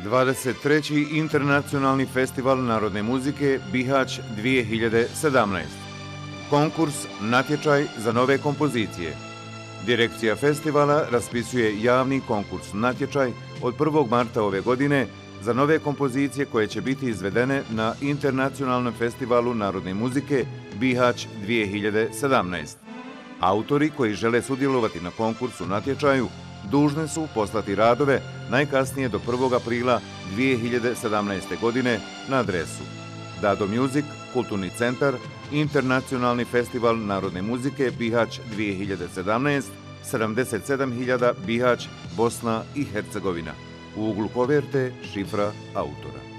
23. Internacionalni festival narodne muzike Bihać 2017. Konkurs, natječaj za nove kompozicije. Direkcija festivala raspisuje javni konkurs natječaj od 1. marta ove godine za nove kompozicije koje će biti izvedene na Internacionalnom festivalu narodne muzike Bihać 2017. Autori koji žele sudjelovati na konkursu natječaju dužni su poslati radove najkasnije do 1. aprila 2017. godine na adresu Dado Music, Kulturni centar, Internacionalni festival narodne muzike Bihać 2017, 77.000 Bihać, Bosna i Hercegovina. U uglu koverte šifra autora.